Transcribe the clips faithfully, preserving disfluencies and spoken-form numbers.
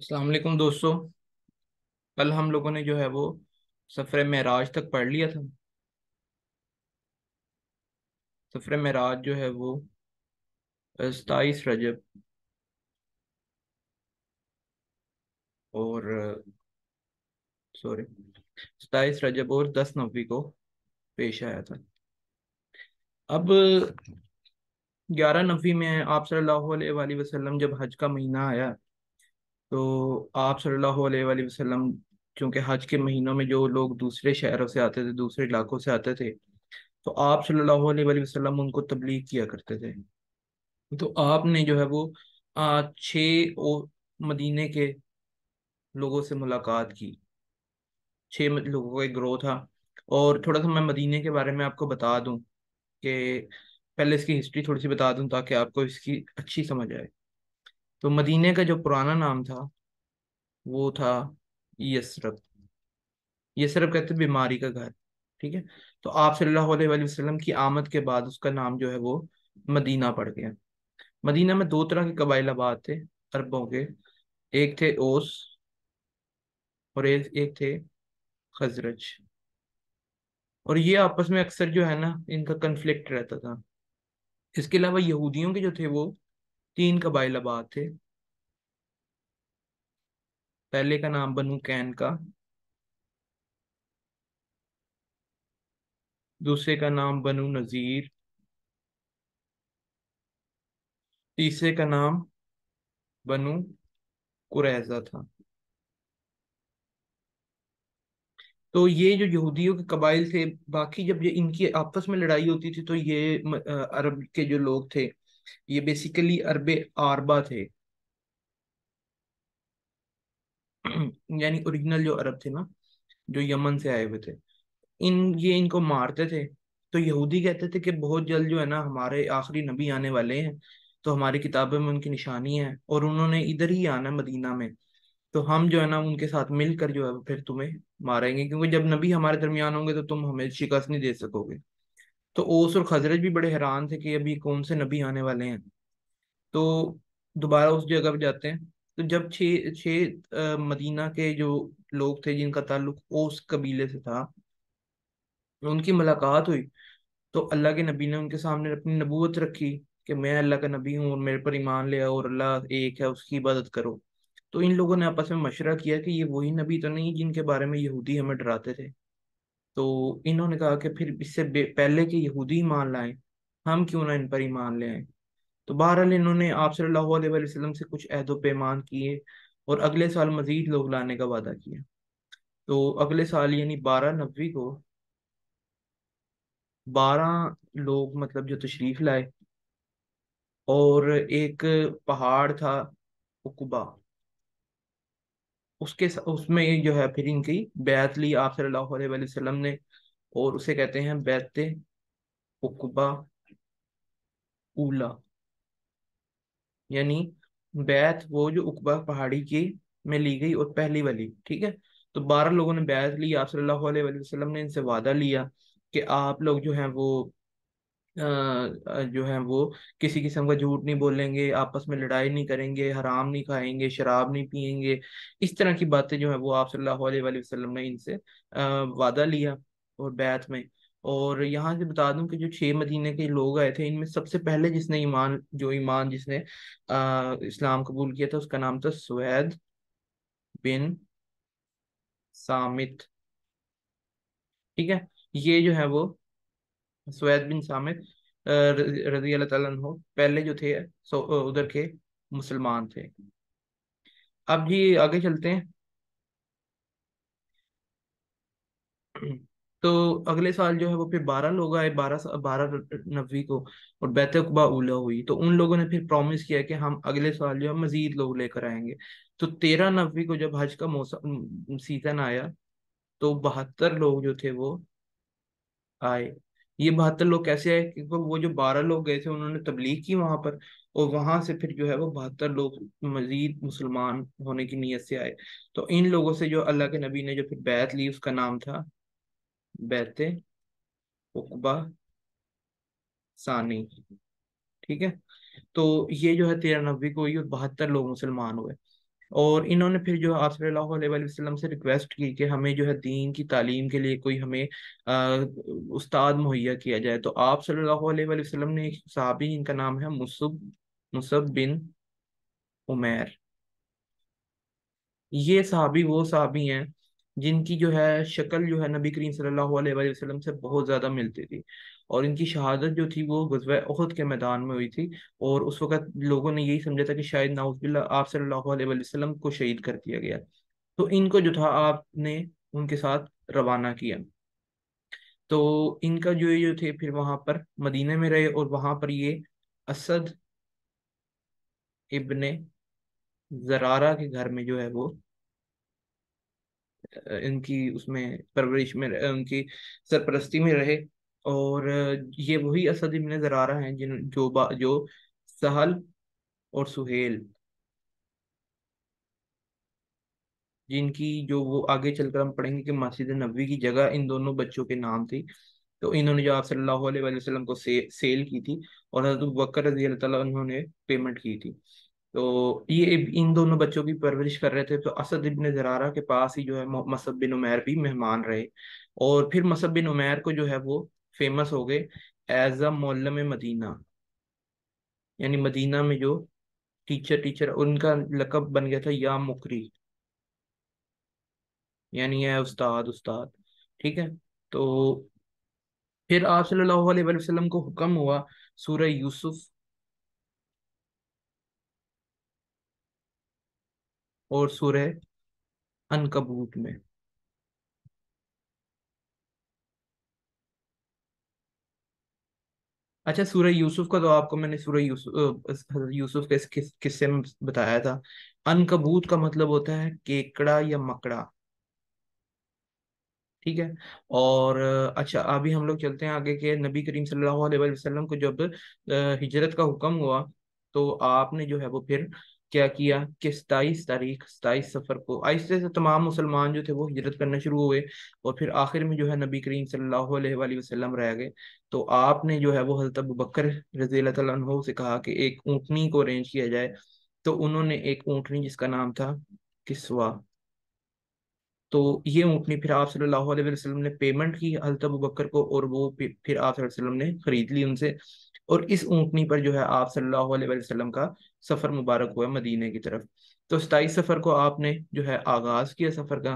السلام علیکم دوستوں. کل ہم لوگوں نے جو ہے وہ سفر معراج تک پڑھ لیا تھا. سفر معراج جو ہے وہ ستائیس رجب اور سوری ستائیس رجب اور دس نوی کو پیش آیا تھا. اب گیارہ نوی میں آپ صلی اللہ علیہ وآلہ وسلم جب حج کا مہینہ آیا تو آپ صلی اللہ علیہ وآلہ وسلم چونکہ حج کے مہینوں میں جو لوگ دوسرے شہروں سے آتے تھے، دوسرے علاقوں سے آتے تھے، تو آپ صلی اللہ علیہ وآلہ وسلم ان کو تبلیغ کیا کرتے تھے. تو آپ نے جو ہے وہ آ, چھ او- مدینے کے لوگوں سے ملاقات کی. چھ مد- لوگوں کا ایک گروہ تھا. اور تھوڑا سا میں مدینے کے بارے میں آپ کو بتا دوں کہ پہلے اس کی ہسٹری تھوڑی سی بتا دوں تاکہ آپ کو اس کی اچھی سمجھ آئے. تو مدینے کا جو پرانا نام تھا وہ تھا یثرب. یثرب کہتے ہیں بیماری کا گھر. ٹھیک ہے. تو آپ صلی اللہ علیہ وآلہ وسلم کی آمد کے بعد اس کا نام جو ہے وہ مدینہ پڑ گیا. مدینہ میں دو طرح کے قبائل آباد تھے عربوں کے. ایک تھے اوس اور ایک ایک تھے خزرج. اور یہ آپس میں اکثر جو ہے نا ان کا کنفلکٹ رہتا تھا. اس کے علاوہ یہودیوں کے جو تھے وہ تین قبائل آباد تھے. پہلے کا نام بنو کین کا، دوسرے کا نام بنو نذیر، تیسرے کا نام بنو قریظہ تھا. تو یہ جو یہودیوں کے قبائل تھے، باقی جب یہ ان کی آپس میں لڑائی ہوتی تھی تو یہ م- آ، عرب کے جو لوگ تھے یہ بیسیکلی عرب آربا تھے. یعنی اوریجنل جو عرب تھے نا، جو یمن سے آئے ہوئے تھے، ان یہ ان کو مارتے تھے. تو یہودی کہتے تھے کہ بہت جلد جو ہے نا ہمارے آخری نبی آنے والے ہیں، تو ہماری کتابوں میں ان کی نشانی ہے اور انہوں نے ادھر ہی آنا ہے مدینہ میں. تو ہم جو ہے نا ان کے ساتھ مل کر جو ہے وہ پھر تمہیں ماریں گے، کیونکہ جب نبی ہمارے درمیان ہوں گے تو تم ہمیں شکست نہیں دے سکو گے. تو اوس اور خزرج بھی بڑے حیران تھے کہ ابھی کون سے نبی آنے والے ہیں. تو دوبارہ اس جگہ پہ جاتے ہیں. تو جب چھ چھ آ، مدینہ کے جو لوگ تھے جن کا تعلق اوس قبیلے سے تھا، ان کی ملاقات ہوئی. تو اللہ کے نبی نے ان کے سامنے اپنی نبوت رکھی کہ میں اللہ کا نبی ہوں اور میرے پر ایمان لے آؤ اور اللہ ایک ہے اس کی عبادت کرو. تو ان لوگوں نے آپس میں مشورہ کیا کہ یہ وہی نبی تو نہیں جن کے بارے میں یہودی ہمیں ڈراتے تھے. تو انہوں نے کہا کہ پھر اس سے بے- پہلے کے یہودی ایمان لائیں، ہم کیوں نہ ان پر ایمان لے آئیں. تو بہرحال انہوں نے آپ صلی اللہ علیہ وآلہ وسلم سے کچھ عہد و پیمان کیے اور اگلے سال مزید لوگ لانے کا وعدہ کیا. تو اگلے سال یعنی بارہ نوی کو بارہ لوگ مطلب جو تشریف لائے. اور ایک پہاڑ تھا عقبہ، اس کے س- اس میں جو ہے پھر ان کی بیعت لی آپ صلی اللہ علیہ وآلہ وسلم نے. اور اسے کہتے ہیں بیعت عقبہ اولا. یعنی بیعت وہ جو عقبہ پہاڑی کی میں لی گئی اور پہلی والی. ٹھیک ہے. تو بارہ لوگوں نے بیعت لی. آپ صلی اللہ علیہ وآلہ وسلم نے ان سے وعدہ لیا کہ آپ لوگ جو ہیں وہ آ، آ، جو ہیں وہ کسی قسم کا جھوٹ نہیں بولیں گے، آپس میں لڑائی نہیں کریں گے، حرام نہیں کھائیں گے، شراب نہیں پیئیں گے. اس طرح کی باتیں جو ہیں وہ آپ صلی اللہ علیہ وآلہ وسلم نے ان سے آ، وعدہ لیا اور بیعت میں. اور یہاں سے بتا دوں کہ جو چھ مدینے کے لوگ آئے تھے ان میں سب سے پہلے جس نے ایمان جو ایمان جس نے آ، اسلام قبول کیا تھا اس کا نام تھا سوید بن سامت. ٹھیک ہے. یہ جو ہے وہ سوید بن سامت آ، رضی رضی اللہ تعالیٰ عنہ پہلے جو تھے سو ادھر کے مسلمان تھے. اب جی آگے چلتے ہیں. تو اگلے سال جو ہے وہ پھر بارہ لوگ آئے بارہ بارہ نوی کو اور بیت قبا اولا ہوئی. تو ان لوگوں نے پھر پرومس کیا کہ ہم اگلے سال جو ہے مزید لوگ لے کر آئیں گے. تو تیرہ نوی کو جب حج کا موسم سیزن آیا تو بہتر لوگ جو تھے وہ آئے. یہ بہتر لوگ کیسے آئے؟ کیونکہ وہ جو بارہ لوگ گئے تھے انہوں نے تبلیغ کی وہاں پر، اور وہاں سے پھر جو ہے وہ بہتر لوگ مزید مسلمان ہونے کی نیت سے آئے. تو ان لوگوں سے جو اللہ کے نبی نے جو پھر بیعت لی اس کا نام تھا بیعت عقبہ ثانی. ٹھیک ہے. تو یہ جو ہے تیرہ نوے کو ہوئی اور بہتر لوگ مسلمان ہوئے. اور انہوں نے پھر جو ہے آپ صلی اللہ علیہ وآلہ وسلم سے ریکویسٹ کی کہ ہمیں جو ہے دین کی تعلیم کے لیے کوئی ہمیں آ، استاد مہیا کیا جائے. تو آپ صلی اللہ علیہ وآلہ وسلم نے ایک صحابی، ان کا نام ہے مصعب مصعب بن عمیر. یہ صحابی وہ صحابی ہیں جن کی جو ہے شکل جو ہے نبی کریم صلی اللہ علیہ وآلہ وسلم سے بہت زیادہ ملتی تھی، اور ان کی شہادت جو تھی وہ غزوہ احد کے میدان میں ہوئی تھی. اور اس وقت لوگوں نے یہی سمجھا تھا کہ شاید نعوذ باللہ آپ صلی اللہ علیہ وآلہ وسلم کو شہید کر دیا گیا. تو ان کو جو تھا آپ نے ان کے ساتھ روانہ کیا. تو ان کا جو یہ جو تھے پھر وہاں پر مدینہ میں رہے، اور وہاں پر یہ اسد ابن زرارہ کے گھر میں جو ہے وہ ان کی اس میں پرورش میں ان کی سرپرستی میں رہے. اور یہ وہی اسد ابن زرارہ ہیں جن جو با جو سہل اور سہیل، جن کی جو وہ آگے چل کر ہم پڑھیں گے کہ مسجد نبوی کی جگہ ان دونوں بچوں کے نام تھی. تو انہوں نے جو آپ صلی اللہ علیہ وآلہ وسلم کو سے, سیل کی تھی، اور حضرت ابوبکر رضی اللہ تعالیٰ انہوں نے پیمنٹ کی تھی. تو یہ ان دونوں بچوں کی پرورش کر رہے تھے. تو اسد ابن زرارہ کے پاس ہی جو ہے مصعب بن عمیر بھی مہمان رہے. اور پھر مصعب بن عمیر کو جو ہے وہ فیمس ہو گئے ایز اے معلم مدینہ، یعنی مدینہ میں جو ٹیچر ٹیچر ان کا لقب بن گیا تھا یا مقری، یعنی ہے استاد استاد. ٹھیک ہے. تو پھر آپ صلی اللہ علیہ وآلہ وسلم کو حکم ہوا سورہ یوسف اور سورہ عنکبوت میں. اچھا، سورہ یوسف کا تو آپ کو میں نے سورہ یوسف حضرت یوسف کے کس قصے میں بتایا تھا. عنکبوت کا مطلب ہوتا ہے کیکڑا یا مکڑا. ٹھیک ہے. اور اچھا ابھی ہم لوگ چلتے ہیں آگے کہ نبی کریم صلی اللہ علیہ وآلہ وسلم کو جب ہجرت کا حکم ہوا، تو آپ نے جو ہے وہ پھر کیا کیا کہ ستائیس تاریخ ستائیس سفر کو آہستہ سے تمام مسلمان جو تھے وہ ہجرت کرنا شروع ہوئے، اور پھر آخر میں جو ہے نبی کریم صلی اللہ علیہ وآلہ وسلم رہ گئے. تو آپ نے جو ہے وہ حضرت ابوبکر رضی اللہ تعالیٰ عنہ سے کہا کہ ایک اونٹنی کو ارینج کیا جائے. تو انہوں نے ایک اونٹنی جس کا نام تھا کسوا، تو یہ اونٹنی پھر آپ صلی اللہ علیہ وسلم نے پیمنٹ کی حضرت ابوبکر کو، اور وہ پھر پھر آپ صلی اللہ علیہ وسلم نے خرید لی ان سے. اور اس اونٹنی پر جو ہے آپ صلی اللہ علیہ وسلم کا سفر مبارک ہوا مدینے کی طرف. تو ستائیس سفر کو آپ نے جو ہے آغاز کیا سفر کا.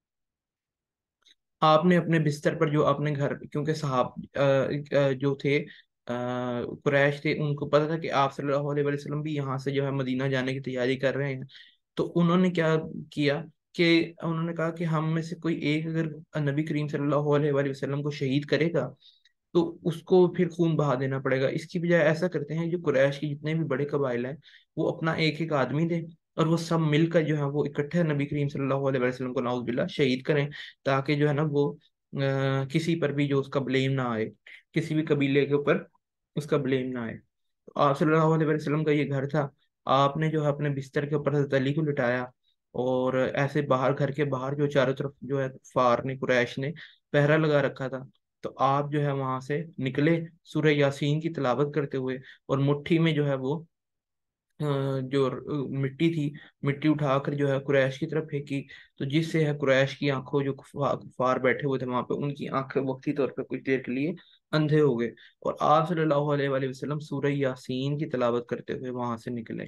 آپ نے اپنے بستر پر جو اپنے گھر، کیونکہ صحاب آ، آ، جو تھے آ، قریش تھے، ان کو پتا تھا کہ آپ صلی اللہ علیہ وسلم بھی یہاں سے جو ہے مدینہ جانے کی تیاری کر رہے ہیں. تو انہوں نے کیا کیا کہ انہوں نے کہا کہ ہم میں سے کوئی ایک اگر نبی کریم صلی اللہ علیہ وآلہ وسلم کو شہید کرے گا تو اس کو پھر خون بہا دینا پڑے گا. اس کی بجائے ایسا کرتے ہیں جو قریش کے جتنے بھی بڑے قبائل ہیں وہ اپنا ایک ایک آدمی دیں، اور وہ سب مل کر جو ہے وہ اکٹھے نبی کریم صلی اللہ علیہ وسلم کو نعوذ باللہ شہید کریں، تاکہ جو ہے نا وہ آ، کسی پر بھی جو اس کا بلیم نہ آئے، کسی بھی قبیلے کے اوپر اس کا بلیم نہ آئے. تو آپ صلی اللہ علیہ وسلم کا یہ گھر تھا. آپ نے جو ہے اپنے بستر کے اوپر حضرت علی کو لٹایا، اور ایسے باہر گھر کے باہر جو چاروں طرف جو ہے فار نے قریش نے پہرا لگا رکھا تھا. تو آپ جو ہے وہاں سے نکلے سورہ یاسین کی تلاوت کرتے ہوئے، اور مٹھی میں جو ہے وہ آ، جو مٹی تھی، مٹی اٹھا کر جو ہے قریش کی طرف پھینکی. تو جس سے ہے قریش کی آنکھوں، جو کفار بیٹھے ہوئے تھے وہاں پہ، ان کی آنکھیں وقتی طور پہ کچھ دیر کے لیے اندھے ہو گئے، اور آپ صلی اللہ علیہ وآلہ وسلم سورہ یاسین کی تلاوت کرتے ہوئے وہاں سے نکلے.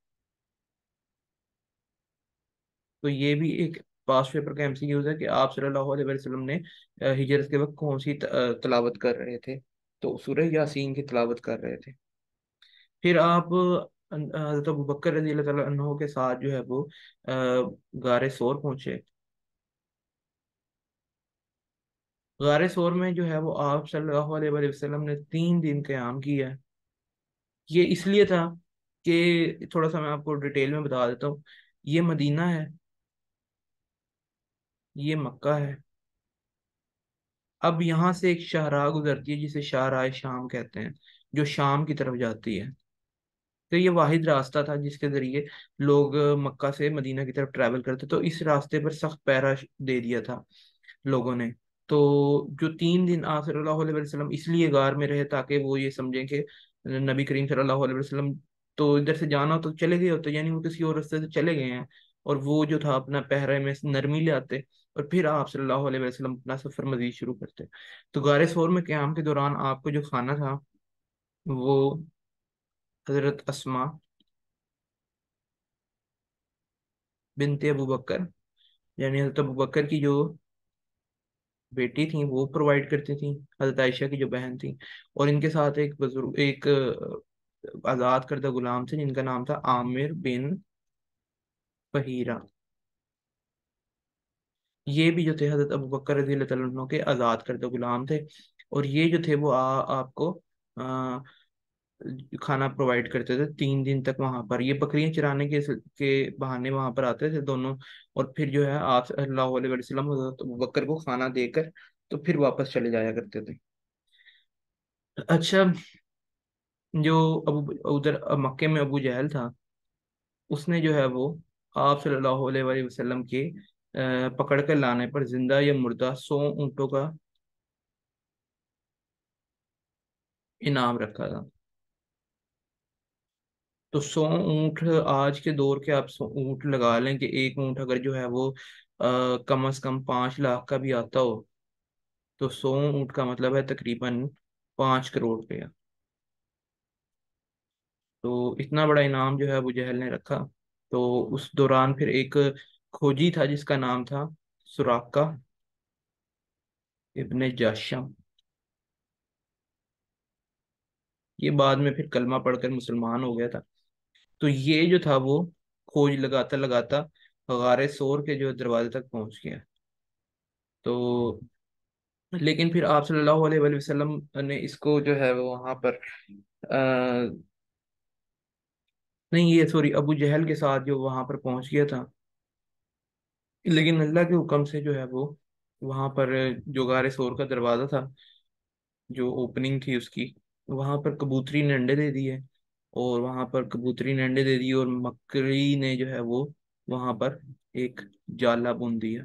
تو یہ بھی ایک پاس پیپر کا ایم سی کیوز ہے کہ آپ صلی اللہ علیہ وسلم نے آ، ہجرت کے وقت کون سی ت- آ، تلاوت کر رہے تھے. تو سورہ یاسین کی تلاوت کر رہے تھے. پھر آپ آ، حضرت ابوبکر رضی اللہ تعالیٰ عنہ کے ساتھ جو ہے وہ آ، غار سور پہنچے. غار سور میں جو ہے وہ آپ صلی اللہ علیہ وآلہ وسلم نے تین دن قیام کیا ہے. یہ اس لیے تھا کہ تھوڑا سا میں آپ کو ڈیٹیل میں بتا دیتا ہوں. یہ مدینہ ہے، یہ مکہ ہے. اب یہاں سے ایک شاہراہ گزرتی ہے جسے شاہراہ شام کہتے ہیں، جو شام کی طرف جاتی ہے. تو یہ واحد راستہ تھا جس کے ذریعے لوگ مکہ سے مدینہ کی طرف ٹریول کرتے. تو اس راستے پر سخت پہرا دے دیا تھا لوگوں نے. تو جو تین دن آپ صلی اللہ علیہ وسلم اس لیے غار میں رہے تاکہ وہ یہ سمجھیں کہ نبی کریم صلی اللہ علیہ وسلم تو ادھر سے جانا ہو تو چلے گئے ہوتے، یعنی وہ کسی اور راستے سے چلے گئے ہیں. اور وہ جو تھا اپنا پہرے میں نرمی لے آتے، اور پھر آپ صلی اللہ علیہ وسلم اپنا سفر مزید شروع کرتے۔ تو غار ثور میں قیام کے دوران آپ کو جو کھانا تھا وہ حضرت اسما بنت ابو بکر، یعنی حضرت ابو بکر کی جو بیٹی تھیں وہ پرووائڈ کرتی تھیں، حضرت عائشہ کی جو بہن تھیں، اور ان کے ساتھ ایک بزرگ ایک آ، آزاد کردہ غلام تھے جن کا نام تھا عامر بن فہیرہ۔ یہ بھی جو تھے حضرت ابو بکر رضی اللہ تعالیٰ عنہ کے آزاد کردہ غلام تھے، اور یہ جو تھے وہ آ, آپ کو آ, کھانا پرووائڈ کرتے تھے تین دن تک وہاں پر۔ یہ بکریاں چرانے کے کے بہانے وہاں پر آتے تھے دونوں، اور پھر جو ہے آپ صلی اللہ علیہ وسلم حضرت ابو بکر کو کھانا دے کر تو پھر واپس چلے جایا کرتے تھے۔ اچھا، جو ابو ادھر مکے میں ابو جہل تھا، اس نے جو ہے وہ آپ صلی اللہ علیہ وآلہ وسلم کے آ، پکڑ کر لانے پر زندہ یا مردہ سو اونٹوں کا انعام رکھا تھا۔ تو سو اونٹ آج کے دور کے آپ سو اونٹ لگا لیں کہ ایک اونٹ اگر جو ہے وہ آ، کم از کم پانچ لاکھ کا بھی آتا ہو، تو سو اونٹ کا مطلب ہے تقریباً پانچ کروڑ روپیہ۔ تو اتنا بڑا انعام جو ہے ابو جہل نے رکھا۔ تو اس دوران پھر ایک کھوجی تھا جس کا نام تھا سراقہ ابن جاشم۔ یہ بعد میں پھر کلمہ پڑھ کر مسلمان ہو گیا تھا۔ تو یہ جو تھا وہ کھوج لگاتا لگاتا غار سور کے جو دروازے تک پہنچ گیا۔ تو لیکن پھر آپ صلی اللہ علیہ وآلہ وسلم نے اس کو جو ہے وہ وہاں پر آ, نہیں، یہ سوری ابو جہل کے ساتھ جو وہاں پر پہنچ گیا تھا، لیکن اللہ کے حکم سے جو ہے وہ وہاں پر جو غار سور کا دروازہ تھا، جو اوپننگ تھی اس کی، وہاں پر کبوتری نے انڈے دے دیے، اور وہاں پر کبوتری نے انڈے دے دیے اور مکڑی نے جو ہے وہ وہاں پر ایک جالا بون دیا۔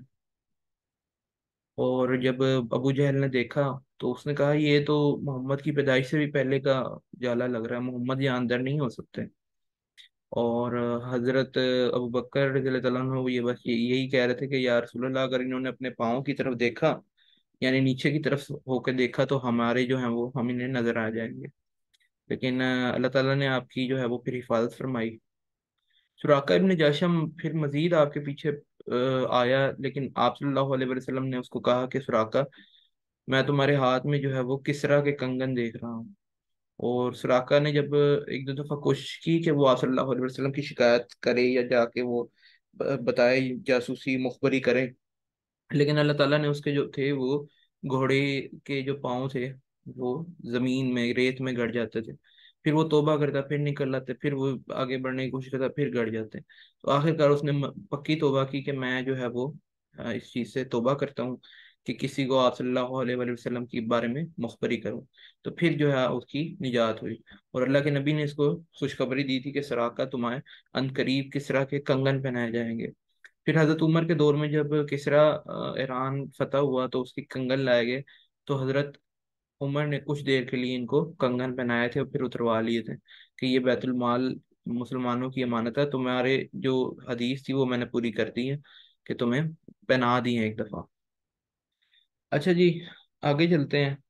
اور جب ابو جہل نے دیکھا تو اس نے کہا یہ تو محمد کی پیدائش سے بھی پہلے کا جالا لگ رہا ہے، محمد یہاں اندر نہیں ہو سکتے۔ اور حضرت ابو بکر رضی اللہ تعالیٰ عنہ وہ یہ بس یہ- یہی کہہ رہے تھے کہ یا رسول اللہ، اگر انہوں نے اپنے پاؤں کی طرف دیکھا، یعنی نیچے کی طرف ہو کے دیکھا، تو ہمارے جو ہیں وہ ہم انہیں نظر آ جائیں گے۔ لیکن آ، اللہ تعالیٰ نے آپ کی جو ہے وہ پھر حفاظت فرمائی۔ سراقہ ابن جاشم پھر مزید آپ کے پیچھے آ، آیا، لیکن آپ صلی اللہ علیہ وسلم نے اس کو کہا کہ سراقہ، میں تمہارے ہاتھ میں جو ہے وہ کسرا کے کنگن دیکھ رہا ہوں۔ اور سراقہ نے جب ایک دو دفعہ کوشش کی کہ وہ آپ صلی اللہ علیہ وسلم کی شکایت کرے یا جا کے وہ ب- بتائے، جاسوسی مخبری کرے، لیکن اللہ تعالیٰ نے اس کے جو تھے وہ گھوڑے کے جو پاؤں تھے وہ زمین میں ریت میں گڑ جاتے تھے۔ پھر وہ توبہ کرتا، پھر نکل آتے، پھر وہ آگے بڑھنے کی کوشش کرتا، پھر گڑ جاتے۔ تو آخر کار اس نے م- پکی توبہ کی کہ میں جو ہے وہ آ، اس چیز سے توبہ کرتا ہوں کہ کسی کو آپ صلی اللہ علیہ وآلہ وسلم کے بارے میں مخبری کروں۔ تو پھر جو ہے اس کی نجات ہوئی، اور اللہ کے نبی نے اس کو خوشخبری دی تھی کہ سراقہ تمہیں ان قریب کس طرح کے کنگن پہنائے جائیں گے۔ پھر حضرت عمر کے دور میں جب کسرا آ، ایران فتح ہوا تو اس کے کنگن لائے گئے، تو حضرت عمر نے کچھ دیر کے لیے ان کو کنگن پہنائے تھے اور پھر اتروا لیے تھے کہ یہ بیت المال مسلمانوں کی امانت ہے، تمہارے جو حدیث تھی وہ میں نے پوری کر دی ہے کہ تمہیں پہنا دی ہیں ایک دفعہ۔ اچھا جی، آگے چلتے ہیں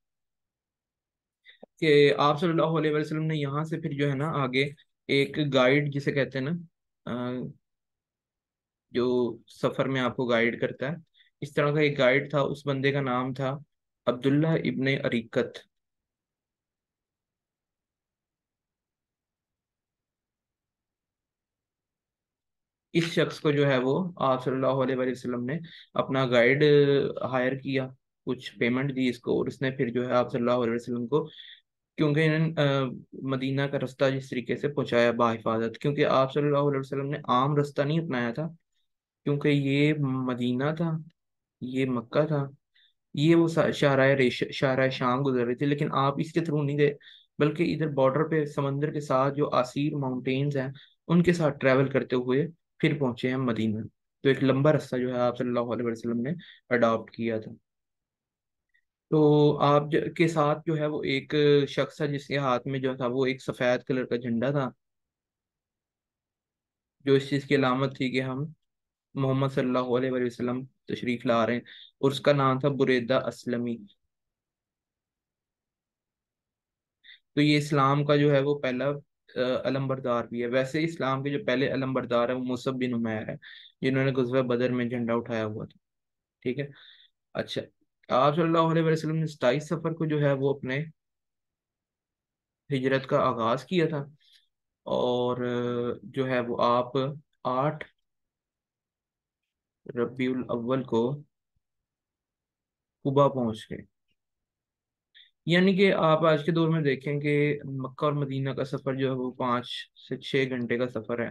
کہ آپ صلی اللہ علیہ وسلم نے یہاں سے پھر جو ہے نا آگے ایک گائیڈ جسے کہتے ہیں نا، آ، جو سفر میں آپ کو گائیڈ کرتا ہے، اس طرح کا ایک گائیڈ تھا، اس بندے کا نام تھا عبداللہ ابن اریکت۔ اس شخص کو جو ہے وہ آپ صلی اللہ علیہ وآلہ وسلم نے اپنا گائیڈ ہائر کیا، کچھ پیمنٹ دی اس کو، اور اس نے پھر جو ہے آپ صلی اللہ علیہ وسلم کو، کیونکہ انہوں نے مدینہ کا رستہ جس طریقے سے پہنچایا بحفاظت، کیونکہ آپ صلی اللہ علیہ وسلم نے عام رستہ نہیں اپنایا تھا، کیونکہ یہ مدینہ تھا، یہ مکہ تھا، یہ وہ سا- شاہراہ ریش شاہراہ شام گزر رہی تھی، لیکن آپ اس کے تھرو نہیں گئے، بلکہ ادھر بارڈر پہ سمندر کے ساتھ جو آسیر ماؤنٹینز ہیں ان کے ساتھ ٹریول کرتے ہوئے پھر پہنچے ہیں مدینہ۔ تو ایک لمبا رستہ جو ہے آپ صلی اللہ علیہ وسلم نے اڈاپٹ کیا تھا۔ تو آپ ج- کے ساتھ جو ہے وہ ایک شخص ہے جس کے ہاتھ میں جو تھا وہ ایک سفید کلر کا جھنڈا تھا، جو اس چیز کی علامت تھی کہ ہم محمد صلی اللہ علیہ وآلہ وسلم تشریف لا رہے ہیں، اور اس کا نام تھا بریدہ اسلمی۔ تو یہ اسلام کا جو ہے وہ پہلا علم بردار بھی ہے۔ ویسے اسلام کے جو پہلے علم بردار ہے وہ مصعب بن عمیر ہے، جنہوں نے غزوہ بدر میں جھنڈا اٹھایا ہوا تھا، ٹھیک ہے۔ اچھا، آپ صلی اللہ علیہ وسلم نے ستائیس سفر کو جو ہے وہ اپنے ہجرت کا آغاز کیا تھا، اور آ، جو ہے وہ آپ آٹھ ربیع الاول کو قبا پہنچ گئے۔ یعنی کہ آپ آج کے دور میں دیکھیں کہ مکہ اور مدینہ کا سفر جو ہے وہ پانچ سے چھ گھنٹے کا سفر ہے،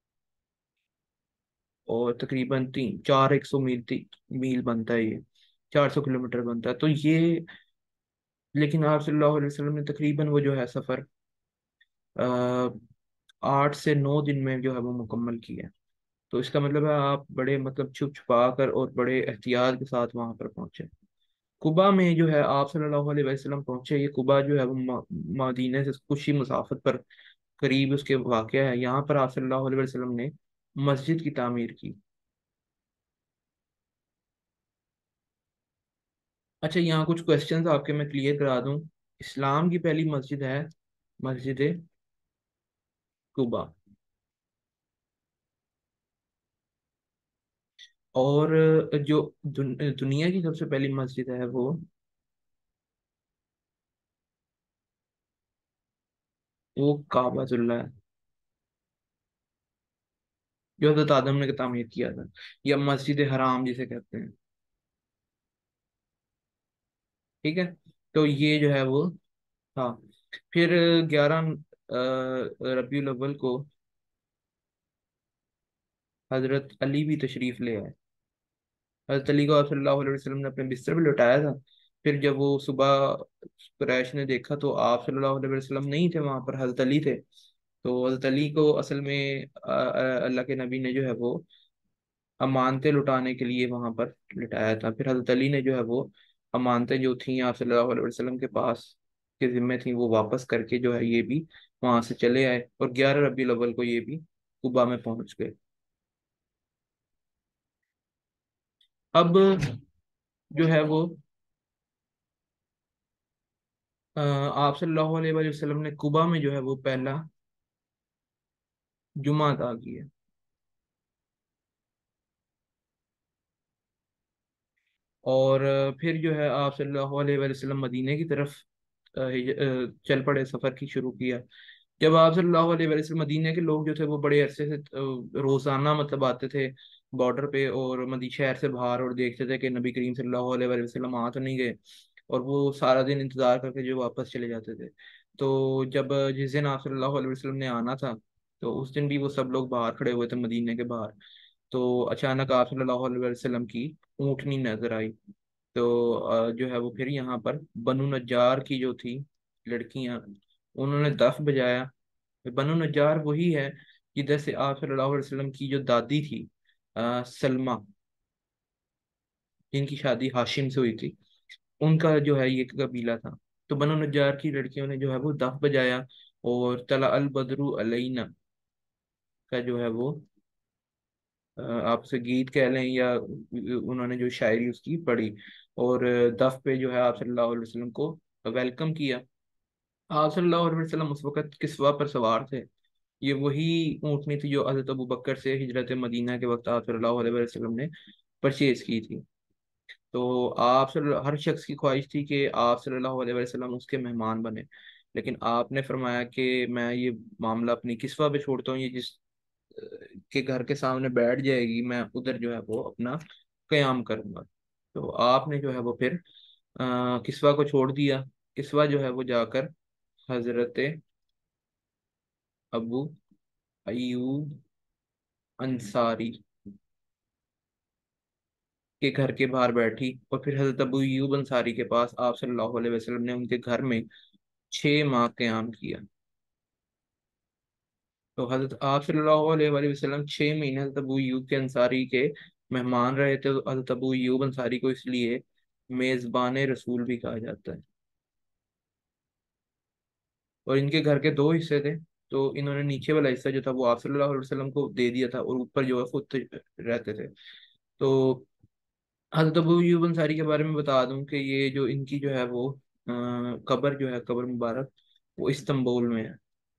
اور تقریباً تین چار ایک سو میل تی- میل بنتا ہے، یہ چار سو کلو میٹر بنتا ہے تو یہ، لیکن آپ صلی اللہ علیہ وسلم نے تقریباً وہ جو ہے سفر آ، آٹھ سے نو دن میں جو ہے وہ مکمل کیا۔ تو اس کا مطلب ہے آپ بڑے مطلب چھپ چھپا کر اور بڑے احتیاط کے ساتھ وہاں پر پہنچے۔ قبا میں جو ہے آپ صلی اللہ علیہ وسلم پہنچے، یہ قبا جو ہے وہ م- مدینے سے کچھ ہی مسافت پر قریب اس کے واقع ہے۔ یہاں پر آپ صلی اللہ علیہ وسلم نے مسجد کی تعمیر کی۔ اچھا، یہاں کچھ کوشچنز آپ کے میں کلیئر کرا دوں۔ اسلام کی پہلی مسجد ہے مسجد قبا، اور جو دن- دنیا کی سب سے پہلی مسجد ہے وہ وہ کعبۃ اللہ ہے، جو حضرت آدم نے تعمیر کیا تھا، یا مسجد حرام جسے کہتے ہیں، ٹھیک ہے۔ تو یہ جو ہے وہ، ہاں، پھر گیارہ ربیع الاول کو حضرت علی بھی تشریف لے آئے۔ حضرت علی کو آپ صلی اللہ علیہ وسلم نے اپنے بستر پہ لٹایا تھا۔ پھر جب وہ صبح قریش نے دیکھا تو آپ صلی اللہ علیہ وسلم نہیں تھے وہاں پر، حضرت علی تھے۔ تو حضرت علی کو اصل میں آ، آ، اللہ کے نبی نے جو ہے وہ امانتیں لٹانے کے لیے وہاں پر لٹایا تھا۔ پھر حضرت علی نے جو ہے وہ امانتیں جو تھیں آپ صلی اللہ علیہ وسلم کے پاس کے ذمے تھیں وہ واپس کر کے جو ہے یہ بھی وہاں سے چلے آئے، اور گیارہ ربیع الاول کو یہ بھی قبا میں پہنچ گئے۔ اب جو ہے وہ آ، آپ صلی اللہ علیہ وآلہ وسلم نے قبا میں جو ہے وہ پہلا جمعہ ادا کیا، اور آ، پھر جو ہے آپ صلی اللہ علیہ وآلہ وسلم مدینے کی طرف آ، ہج- آ، چل پڑے، سفر کی شروع کیا۔ جب آپ صلی اللہ علیہ وسلم، مدینے کے لوگ جو تھے وہ بڑے عرصے سے آ، روزانہ مطلب آتے تھے بارڈر پہ، اور مدی شہر سے باہر، اور دیکھتے تھے کہ نبی کریم صلی اللہ علیہ وسلم آ تو نہیں گئے، اور وہ سارا دن انتظار کر کے جو واپس چلے جاتے تھے۔ تو جب آ، جس دن آپ صلی اللہ علیہ وسلم نے آنا تھا، تو اس دن بھی وہ سب لوگ باہر کھڑے ہوئے تھے مدینے کے باہر۔ تو اچانک آپ صلی اللہ علیہ وسلم کی اونٹنی نظر آئی، تو آ، جو ہے وہ پھر یہاں پر بنو نجار کی جو تھی لڑکیاں، انہوں نے دف بجایا۔ بنو نجار وہی ہے جدھر سے آپ صلی اللہ علیہ وسلم کی جو دادی تھی آ، سلمہ، جن کی شادی ہاشم سے ہوئی تھی، ان کا جو ہے یہ قبیلہ تھا۔ تو بنو نجار کی لڑکیوں نے جو ہے وہ دف بجایا، اور طلع البدر علینا کا جو ہے وہ آ، آپ سے گیت کہہ لیں، یا انہوں نے جو شاعری اس کی پڑھی، اور دف پہ جو ہے آپ صلی اللہ علیہ وسلم کو ویلکم کیا۔ آپ صلی اللہ علیہ وسلم اس وقت کسوا پر سوار تھے، یہ وہی اونٹنی تھی جو حضرت ابو بکر سے ہجرت مدینہ کے وقت آپ صلی اللہ علیہ وسلم نے پرچیز کی تھی۔ تو آپ صلی اللہ، ہر شخص کی خواہش تھی کہ آپ صلی اللہ علیہ وسلم اس کے مہمان بنے، لیکن آپ نے فرمایا کہ میں یہ معاملہ اپنی کسوہ پہ چھوڑتا ہوں، یہ جس کے گھر کے سامنے بیٹھ جائے گی میں ادھر جو ہے وہ اپنا قیام کروں گا۔ تو آپ نے جو ہے وہ پھر آ، کسوہ کو چھوڑ دیا۔ کسوہ جو ہے وہ جا کر حضرت ابو ایوب انصاری کے گھر کے باہر بیٹھی، اور پھر حضرت ابو ایوب انصاری کے پاس آپ صلی اللہ علیہ وسلم نے ان کے گھر میں چھ ماہ قیام کیا۔ تو حضرت آپ صلی اللہ علیہ وآلہ وسلم چھ مہینے حضرت ابو ایوب کے انصاری کے مہمان رہے تھے۔ تو حضرت ابو ایوب انصاری کو اس لیے میزبان رسول بھی کہا جاتا ہے، اور ان کے گھر کے دو حصے تھے۔ تو انہوں نے نیچے والا حصہ جو تھا وہ آپ صلی اللہ علیہ وسلم کو دے دیا تھا، اور اوپر جو ہے خود رہتے تھے۔ تو حضرت ابو ایوب انصاری کے بارے میں بتا دوں کہ یہ جو ان کی جو ہے وہ آ، قبر جو ہے، قبر مبارک، وہ استنبول میں ہے،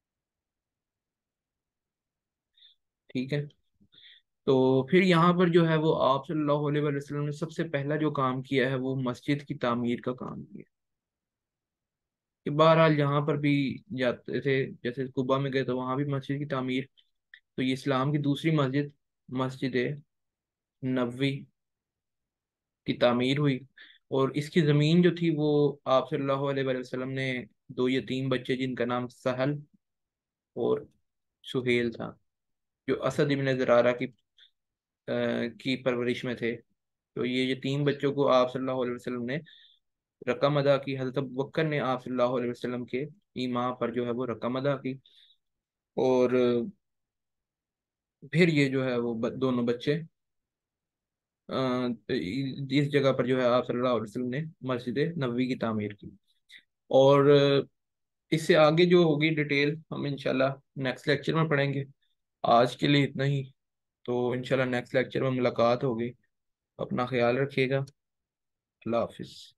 ٹھیک ہے۔ تو پھر یہاں پر جو ہے وہ آپ صلی اللہ علیہ وسلم نے سب سے پہلا جو کام کیا ہے وہ مسجد کی تعمیر کا کام کیا، کہ بہرحال یہاں پر بھی جاتے تھے، جیسے قبا میں گئے تو وہاں بھی مسجد کی تعمیر۔ تو یہ اسلام کی دوسری مسجد، مسجد نبوی کی تعمیر ہوئی، اور اس کی زمین جو تھی وہ آپ صلی اللہ علیہ وآلہ وسلم نے دو یتیم بچے جن کا نام سہل اور سہیل تھا، جو اسد ابن زرارہ کی آ، کی پرورش میں تھے، تو یہ یتیم بچوں کو آپ صلی اللہ علیہ وسلم نے رقم ادا کی، حضرت ابوبکر نے آپ صلی اللہ علیہ وسلم کے ایما پر جو ہے وہ رقم ادا کی، اور پھر یہ جو ہے وہ ب- دونوں بچے آ، اس جگہ پر جو ہے آپ صلی اللہ علیہ وسلم نے مسجد نبوی کی تعمیر کی۔ اور آ، اس سے آگے جو ہوگی ڈیٹیل ہم انشاءاللہ نیکسٹ لیکچر میں پڑھیں گے۔ آج کے لیے اتنا ہی، تو انشاءاللہ نیکسٹ لیکچر میں ملاقات ہوگی۔ اپنا خیال رکھیے گا، اللہ حافظ۔